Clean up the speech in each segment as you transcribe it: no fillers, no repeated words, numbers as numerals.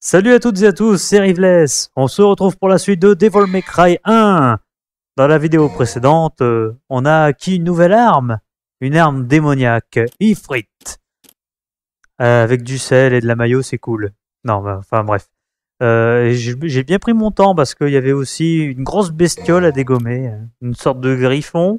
Salut à toutes et à tous, c'est Riveless. On se retrouve pour la suite de Devil May Cry 1. Dans la vidéo précédente, on a acquis une nouvelle arme. Une arme démoniaque, Ifrit. Avec du sel et de la mayo, c'est cool. Non, enfin bref. J'ai bien pris mon temps parce qu'il y avait aussi une grosse bestiole à dégommer. Une sorte de griffon.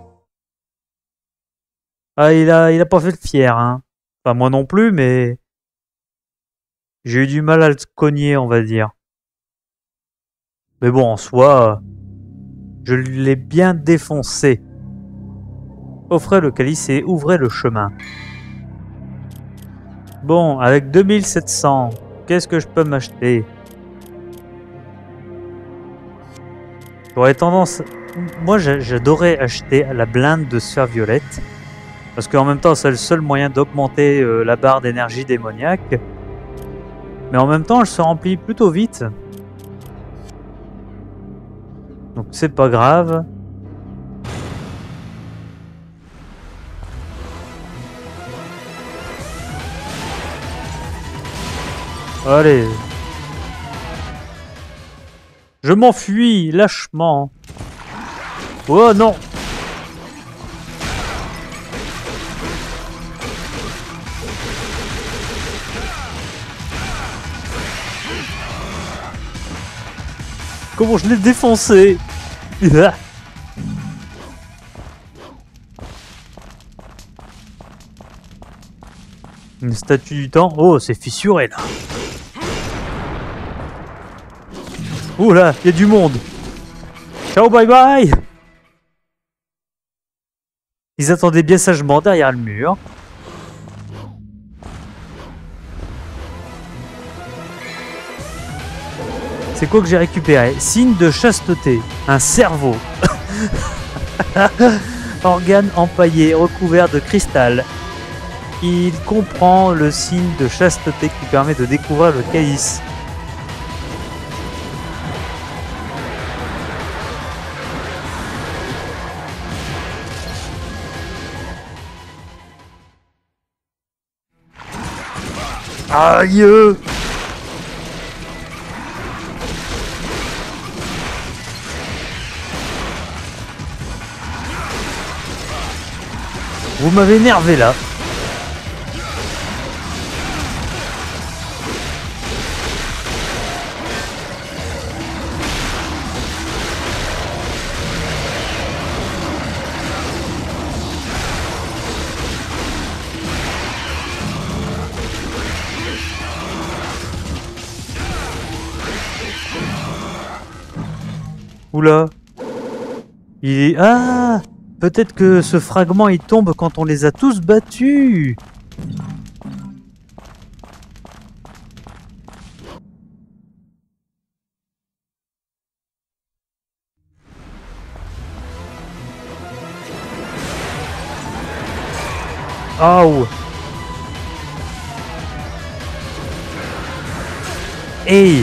Ah, il a pas fait le fier, hein. Enfin, moi non plus, mais j'ai eu du mal à le cogner, on va dire. Mais bon, en soi, je l'ai bien défoncé. Offrez le calice et ouvrez le chemin. Bon, avec 2700, qu'est-ce que je peux m'acheter? J'aurais tendance... Moi, j'adorais acheter la blinde de sphère violette. Parce qu'en même temps, c'est le seul moyen d'augmenter la barre d'énergie démoniaque. Mais en même temps, elle se remplit plutôt vite. Donc c'est pas grave. Allez. Je m'enfuis lâchement. Oh non. Comment je l'ai défoncé. Une statue du temps. Oh, c'est fissuré là. Oh là, il y a du monde. Ciao, bye bye. Ils attendaient bien sagement derrière le mur. C'est quoi que j'ai récupéré? Signe de chasteté. Un cerveau. Organe empaillé, recouvert de cristal. Il comprend le signe de chasteté qui permet de découvrir le calice. Aïe! Vous m'avez énervé là. Oula. Il est... Ah! Peut-être que ce fragment il tombe quand on les a tous battus. Oh! Hey!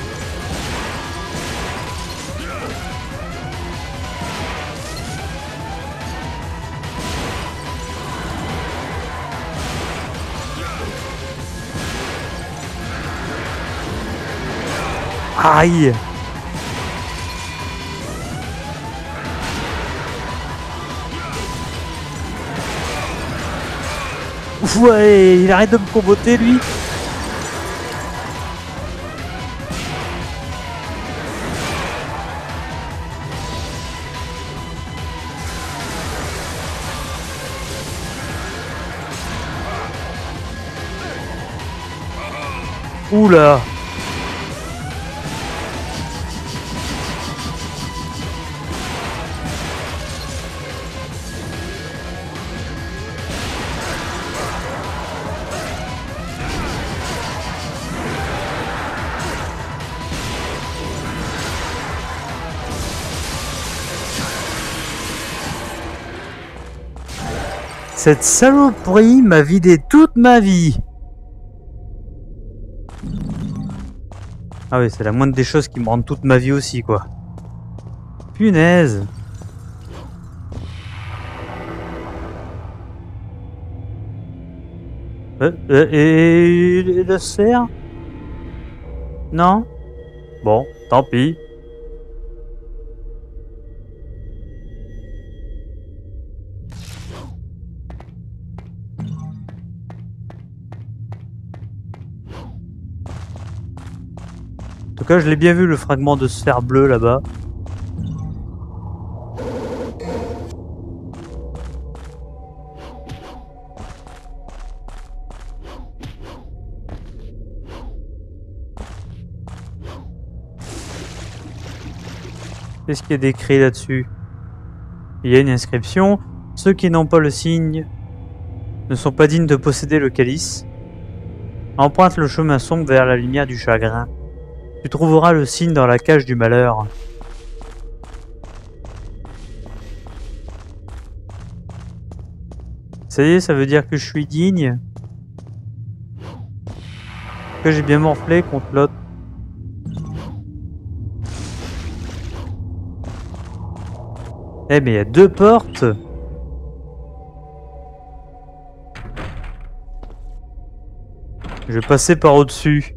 Aïe! Ouais, il arrête de me comboter lui. Oula! Cette saloperie m'a vidé toute ma vie. Ah oui, c'est la moindre des choses qui me rendent toute ma vie aussi, quoi. Punaise. Et la sphère? Non? Bon, tant pis. En tout cas, je l'ai bien vu le fragment de sphère bleue là-bas. Qu'est-ce qui est décrit là-dessus? Il y a une inscription. Ceux qui n'ont pas le signe ne sont pas dignes de posséder le calice. Emprunte le chemin sombre vers la lumière du chagrin. Tu trouveras le signe dans la cage du malheur. Ça y est, ça veut dire que je suis digne. Que j'ai bien morflé contre l'autre. Eh mais il y a deux portes. Je vais passer par au-dessus.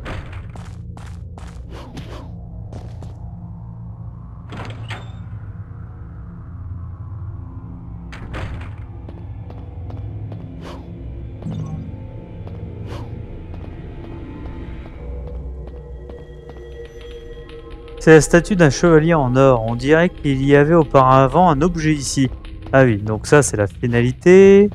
C'est la statue d'un chevalier en or. On dirait qu'il y avait auparavant un objet ici. Ah oui, donc ça c'est la finalité.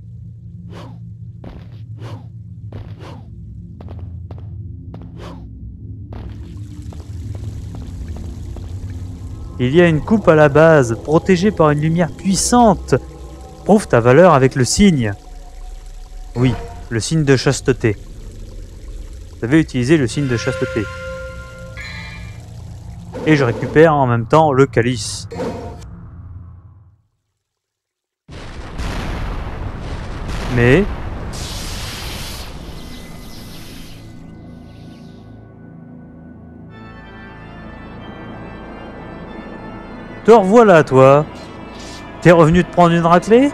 Il y a une coupe à la base, protégée par une lumière puissante. Prouve ta valeur avec le signe. Oui, le signe de chasteté. Vous avez utilisé le signe de chasteté. Et je récupère en même temps le calice. Mais... te revoilà, toi. T'es revenu te prendre une raclée?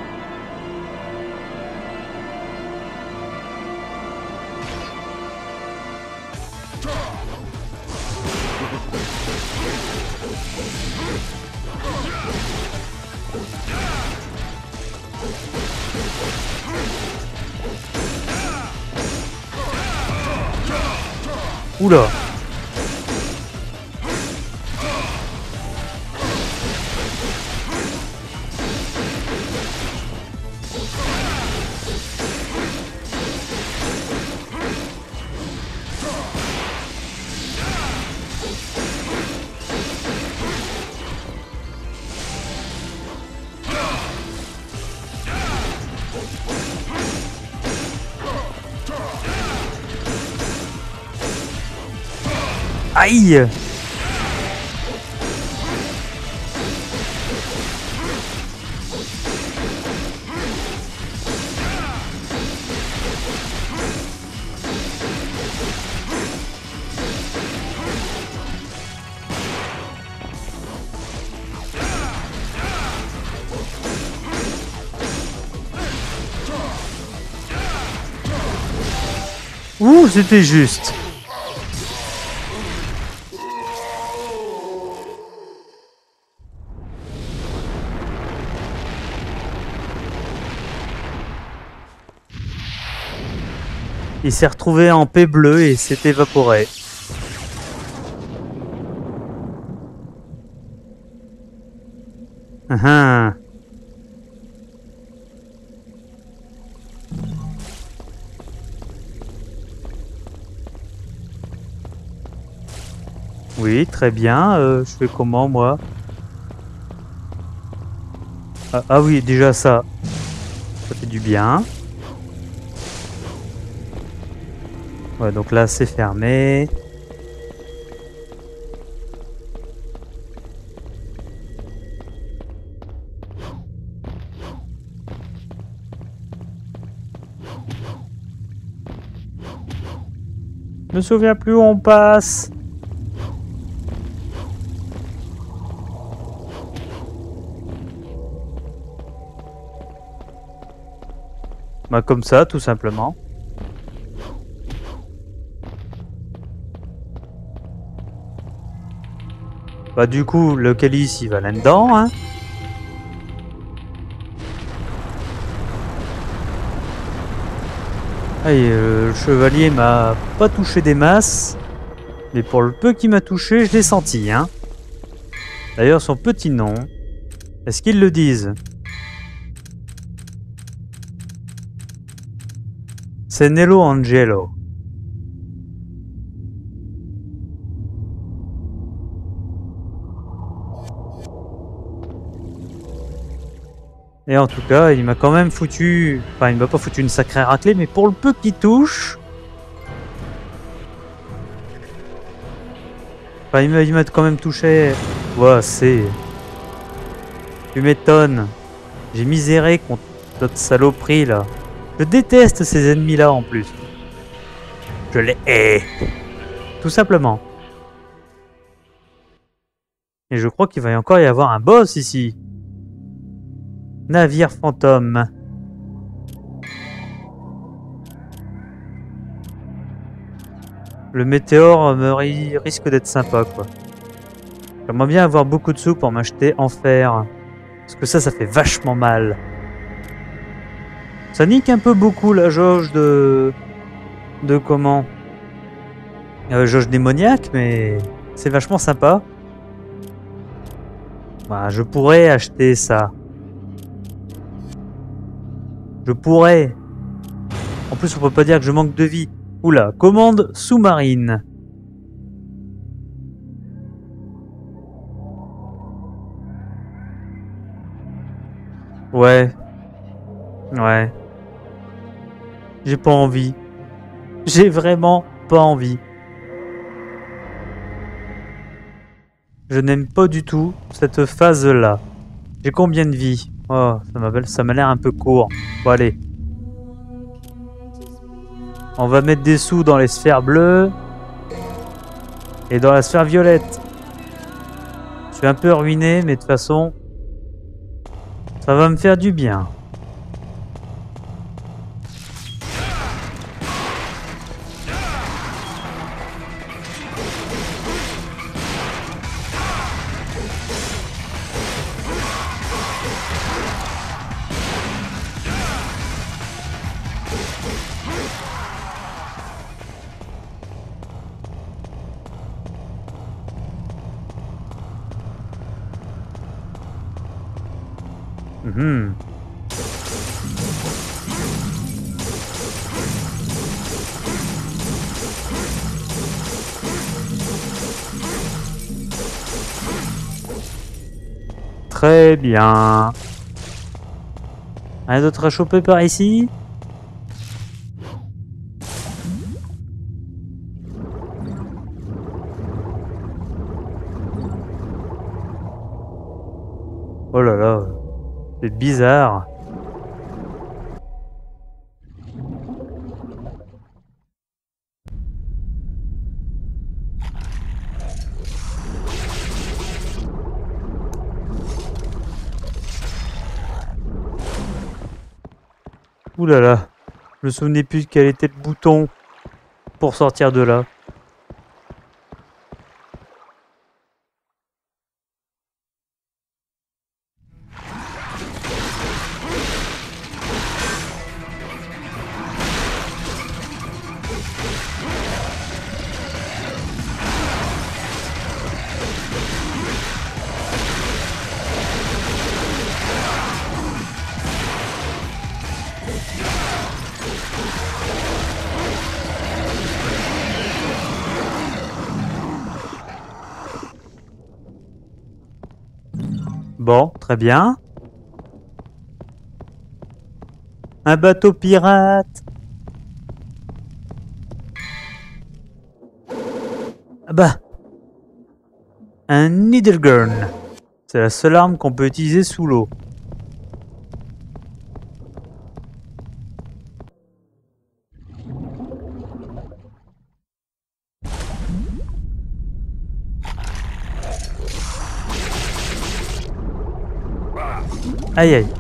Oula. Aïe! Ouh, c'était juste. Il s'est retrouvé en paix bleue et s'est évaporé. Uhum. Oui, très bien. Je fais comment, moi? Ah oui, déjà ça. Ça fait du bien. Ouais, donc là, c'est fermé. Je me souviens plus où on passe. Bah comme ça, tout simplement. Bah du coup, le calice, il va là-dedans, hein. Allez, le chevalier m'a pas touché des masses. Mais pour le peu qu'il m'a touché, je l'ai senti, hein. D'ailleurs, son petit nom, est-ce qu'ils le disent? C'est Nello Angelo. Et en tout cas, il m'a quand même foutu... Enfin, il m'a pas foutu une sacrée raclée, mais pour le peu qu'il touche... Enfin, il m'a quand même touché... Ouais, c'est... Tu m'étonnes. J'ai miséré contre notre saloperie, là. Je déteste ces ennemis-là, en plus. Je les hais. Tout simplement. Et je crois qu'il va encore y avoir un boss, ici. Navire fantôme. Le météore risque d'être sympa, quoi. J'aimerais bien avoir beaucoup de sous pour m'acheter Enfer. Parce que ça fait vachement mal. Ça nique un peu beaucoup la jauge de comment jauge démoniaque, mais c'est vachement sympa. Bah, je pourrais acheter ça. Je pourrais. En plus, on peut pas dire que je manque de vie. Oula, commande sous-marine. Ouais. Ouais. J'ai pas envie. J'ai vraiment pas envie. Je n'aime pas du tout cette phase-là. J'ai combien de vie? Oh, ça m'a l'air un peu court. Bon, allez. On va mettre des sous dans les sphères bleues. Et dans la sphère violette. Je suis un peu ruiné, mais de toute façon... Ça va me faire du bien. Mhm. Très bien. Rien d'autre à choper par ici? Oh là là, c'est bizarre. Ouh là là, je me souvenais plus de quel était le bouton pour sortir de là. Bon, très bien. Un bateau pirate. Ah bah. Un needlegun. C'est la seule arme qu'on peut utiliser sous l'eau. Aïe aïe.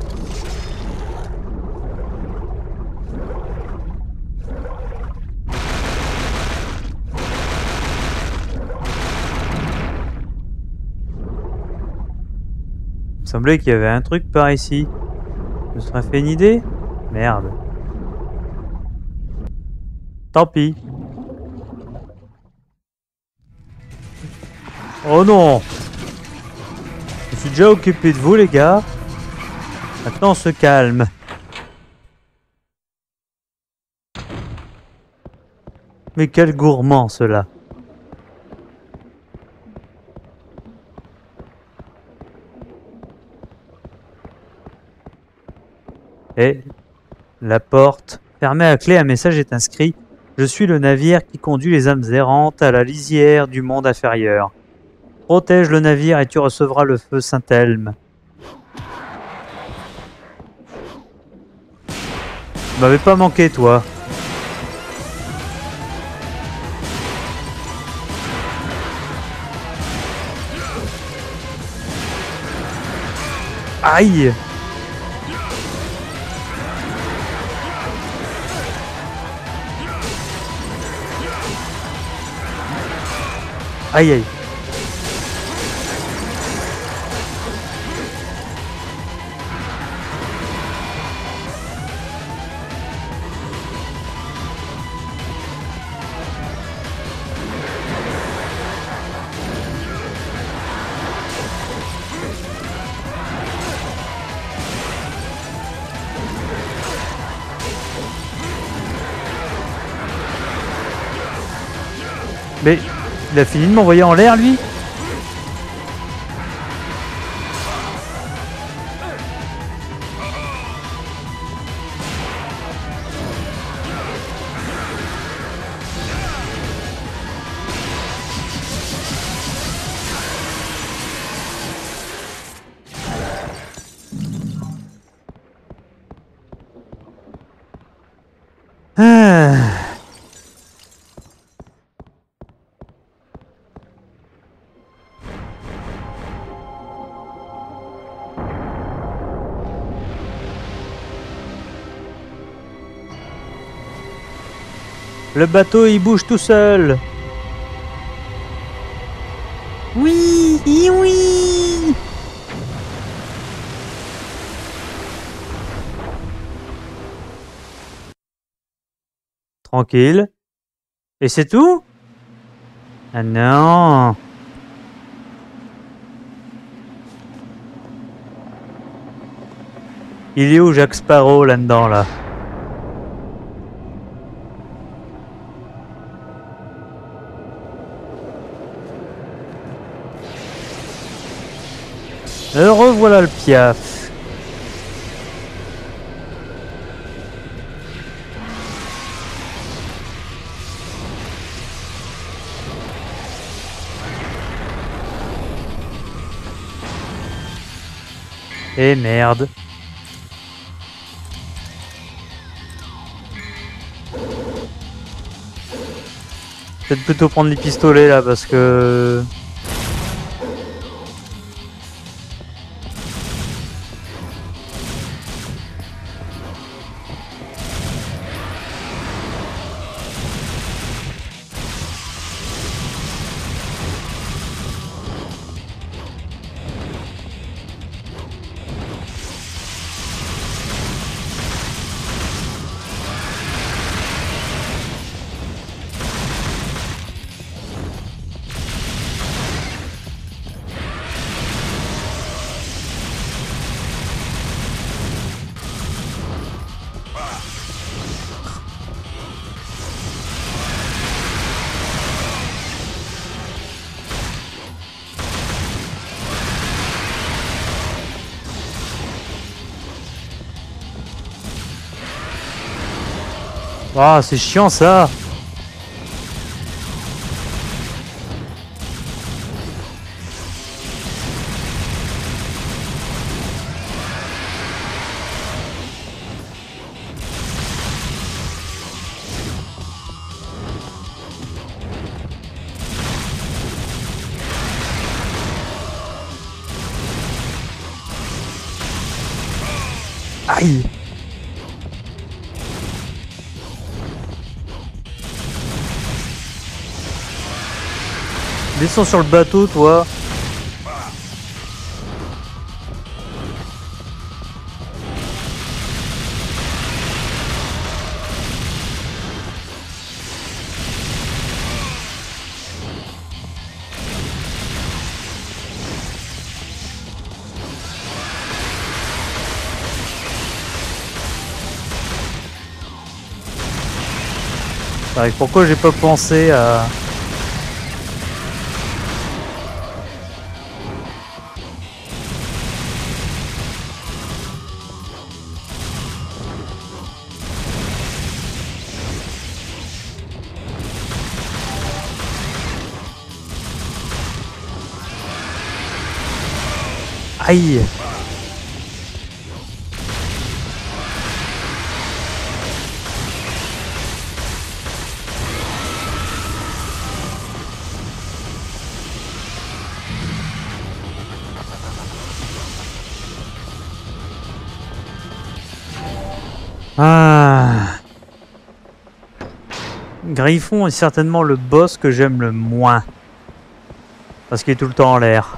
Il me semblait qu'il y avait un truc par ici. Je me serais fait une idée? Merde. Tant pis. Oh non! Je suis déjà occupé de vous les gars. Maintenant on se calme. Mais quel gourmand cela. Et la porte fermée à clé, un message est inscrit. Je suis le navire qui conduit les âmes errantes à la lisière du monde inférieur. Protège le navire et tu recevras le feu Saint-Elme. Tu m'avais pas manqué toi. Aïe! Aïe aïe. Mais il a fini de m'envoyer en l'air lui? Ah. Le bateau il bouge tout seul. Oui, oui. Tranquille. Et c'est tout? Ah non. Il est où Jack Sparrow là-dedans là? Revoilà le Piaf. Et merde. Peut-être plutôt prendre les pistolets là parce que... Ah, c'est chiant ça. Aïe. Descends sur le bateau, toi. Ouais, pourquoi j'ai pas pensé à... Aïe! Ah. Griffon est certainement le boss que j'aime le moins. Parce qu'il est tout le temps en l'air.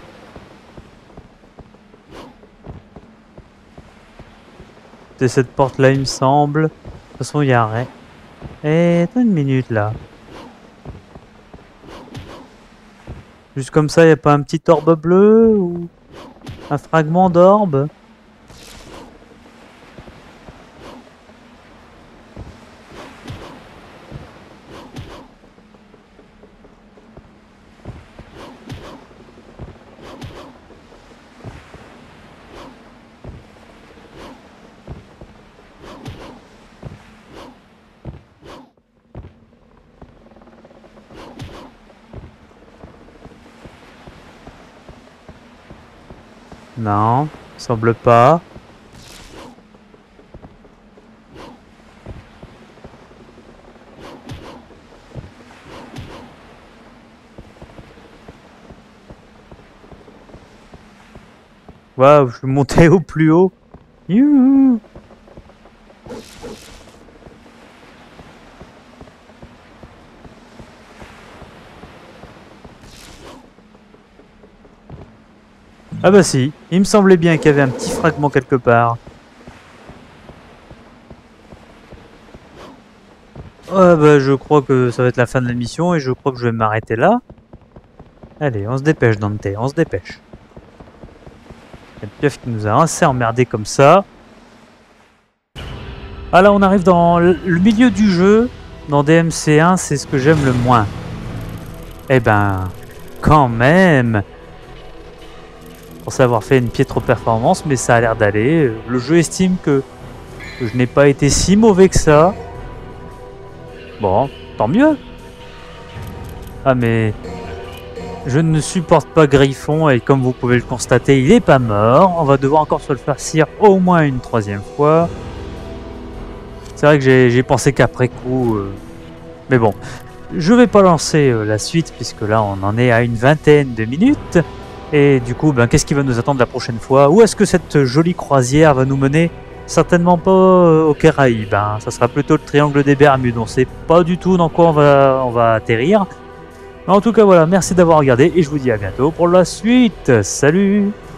C'est cette porte là il me semble. De toute façon il y a rien. Eh, attends une minute là. Juste comme ça, il n'y a pas un petit orbe bleu ou un fragment d'orbe? Non, semble pas. Waouh, je suis monté au plus haut. Youhou. Ah bah si, il me semblait bien qu'il y avait un petit fragment quelque part. Ah bah je crois que ça va être la fin de la mission et je crois que je vais m'arrêter là. Allez, on se dépêche Dante, on se dépêche. Il y a le pieuf qui nous a assez emmerdé comme ça. Ah là on arrive dans le milieu du jeu. Dans DMC1 c'est ce que j'aime le moins. Eh ben, quand même. Je pensais avoir fait une piètre performance, mais ça a l'air d'aller. Le jeu estime que je n'ai pas été si mauvais que ça. Bon, tant mieux. Ah mais je ne supporte pas Griffon et comme vous pouvez le constater, il est pas mort. On va devoir encore se le farcir au moins une troisième fois. C'est vrai que j'ai pensé qu'après coup... Mais bon, je vais pas lancer la suite puisque là on en est à une vingtaine de minutes. Et du coup, ben, qu'est-ce qui va nous attendre la prochaine fois? Où est-ce que cette jolie croisière va nous mener? Certainement pas aux Caraïbes, hein. Ça sera plutôt le triangle des Bermudes. On sait pas du tout dans quoi on va atterrir. Mais en tout cas, voilà, merci d'avoir regardé et je vous dis à bientôt pour la suite. Salut!